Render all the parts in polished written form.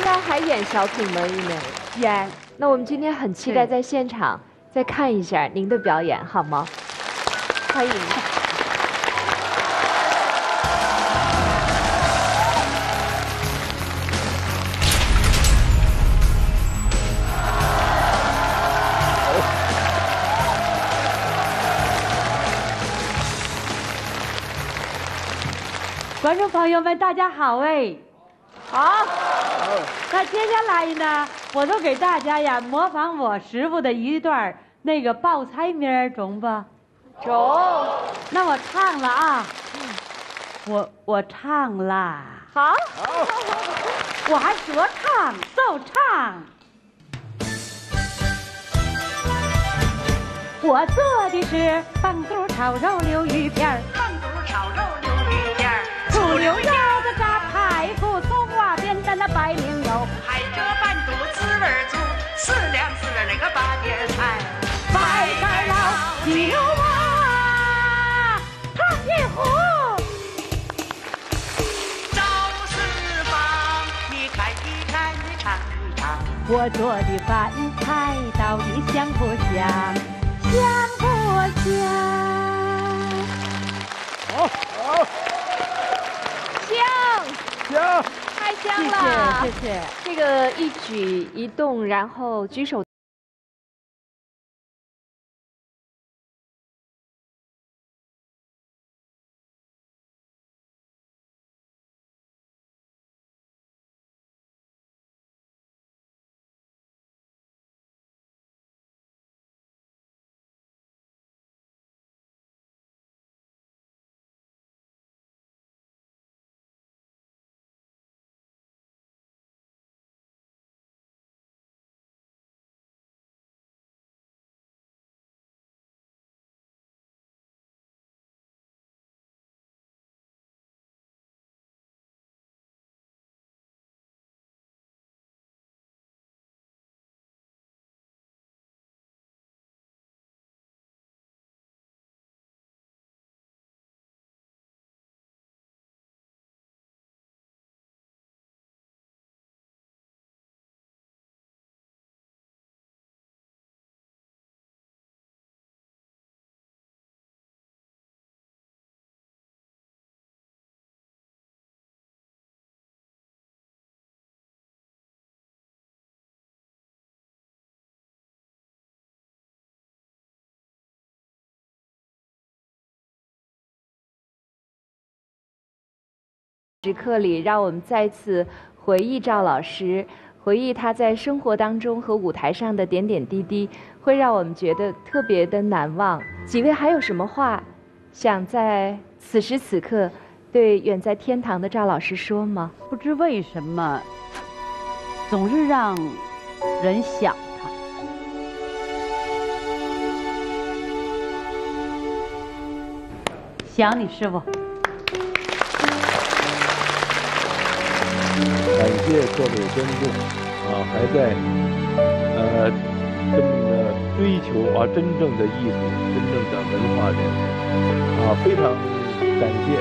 应该还演小品文艺呢。 演。 那我们今天很期待在现场再看一下您的表演，好吗？欢迎。 观众朋友们，大家好哎！好，那接下来呢，我就给大家呀模仿我师傅的一段那个报菜名中吧。 中。 那我唱了啊，我唱啦。 好。 我还说唱就唱。我做的是棒肚炒肉溜鱼片棒肚炒肉溜鱼片醋溜腰子炸排骨，葱花扁担那白绫肉，还这半肚滋味足，4两那个八碟菜，白干捞鸡肉啊，烫一壶。赵四方，你看一看，你尝一尝，我做的饭菜到底香不香？香不香？ 好， 香，太香了！ 谢谢。 这个一举一动，然后举手。时刻里，让我们再次回忆赵老师，回忆他在生活当中和舞台上的点点滴滴，会让我们觉得特别的难忘。几位还有什么话想在此时此刻对远在天堂的赵老师说吗？ 不知为什么，总是让人想他。想你师傅。 感谢各位观众还在这么追求真正的艺术，真正的文化人非常感谢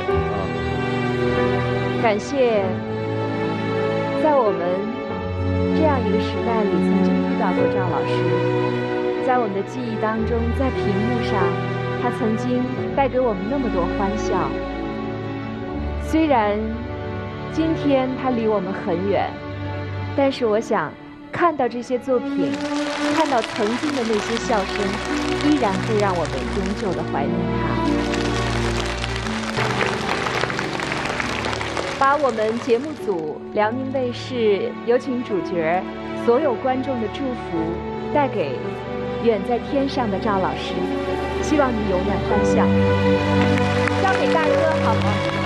感谢在我们这样一个时代里曾经遇到过赵老师，在我们的记忆当中，在屏幕上，他曾经带给我们那么多欢笑。虽然今天他离我们很远，但是我想看到这些作品，看到曾经的那些笑声，依然会让我们永久的怀念他。把我们节目组辽宁卫视有请主角所有观众的祝福带给远在天上的赵老师，希望你永远欢笑。交给大哥好吗？